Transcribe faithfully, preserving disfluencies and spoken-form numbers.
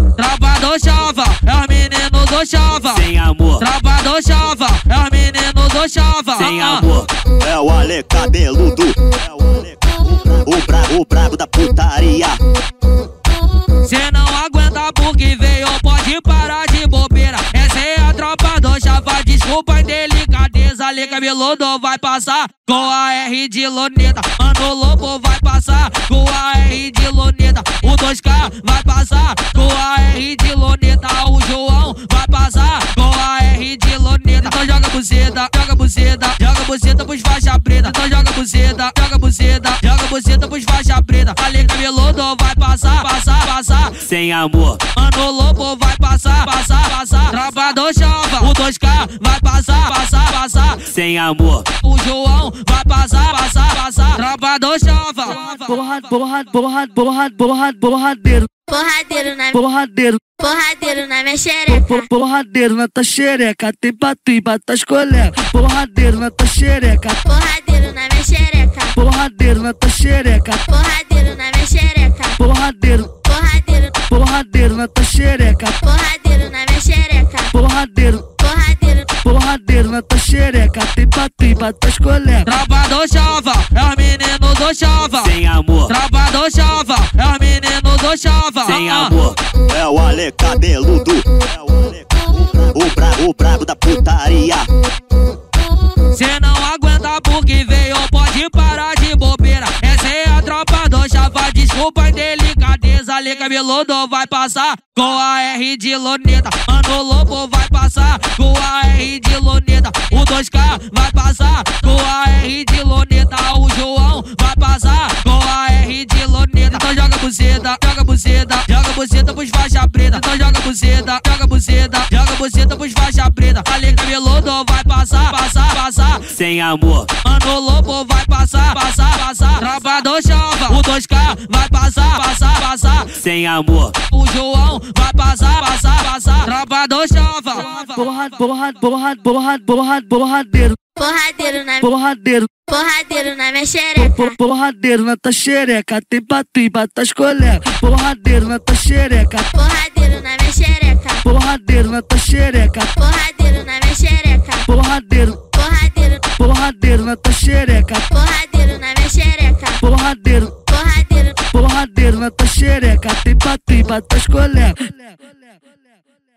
Tropa do chava, é os meninos do chava. Sem amor. Tropa do chava, é os meninos do chava. Sem amor. É o Ale cabeludo, é o Ale cabeludo, o brabo, o brabo da putaria. Cê não aguenta porque veio, pode parar de bobeira. Essa é a tropa do chava, desculpa a indelicadeza. Ale cabeludo vai passar com a R de luneta. Mano Lobo vai passar com a R de luneta. O dois K vai passar com a R de luneta. O João vai passar com a R de luneta. Então joga buceta, joga buceta, joga buceta pros faixa preta. Então joga buceta, joga buceta, joga buceta pros faixa preta. Ale cabeludo vai passar, passar, passar. Sem amor. Mano Lobo vai passar, passar, passar. Tropa do chava, o dois K vai passar, passar, passar. Sem amor. O João vai passar, passar, passar. Tropa do chava. Porra, porra, porra, porra, porra, porradeiro. Porradeiro na Porradeiro, porradeiro na minha xereca. por- porradeiro na tua xereca. Tem pra tu e pra tuas colegas. Porradeiro na tua xereca. Porradeiro na minha xereca. Porradeiro na tua xereca. Porradeiro na minha xereca. Porradeiro, Porradeiro, porradeiro na tua xereca. porradeiro na minha xereca. Porradeiro, Porradeiro, porradeiro na tua xereca. Tem pra tu e pra tuas colegas. Tropa do chava, é os meninos do chava. Sem amor. Tropa do chava, é os meninos do chava. Sem amor. É o Ale cabeludo, é o Ale cabeludo, o brabo, o brabo da putaria. Cê não aguenta porque veio, pode parar de bobeira. Essa é a tropa do chava, desculpa a indelicadeza. Ale cabeludo vai passar com a R de luneta. Mano Lobo vai passar com a R de luneta. O dois K vai passar com a R de luneta. O João vai passar com a R de luneta. Então joga buceta, joga buceta, joga buceta pros faixa preta. Então joga buceta, joga buceta, joga buceta pros faixa preta. Ale cabeludo vai passar, passar, passar. Sem amor. Mano Lobo vai passar, passar, passar. Tropa do chava, o dois K vai passar, passar, passar. Sem amor. O João vai passar, passar, passar. Tropa do chava. Porra, porra, porra, porra, porra, porradeiro. porradeiro na Porradeiro, porradeiro na minha por- xereca. porradeiro na tua xereca. Tem pra tu e pra tuas colegas. Porradeiro na tua xereca. Porradeiro na minha xereca. Porradeiro na tua xereca. Porradeiro na minha xereca. Porradeiro, Porradeiro, porradeiro na tua xereca. porradeiro na minha xereca. Porradeiro, Porradeiro, porradeiro na tua xereca. Tem pra tu e pra tuas colegas.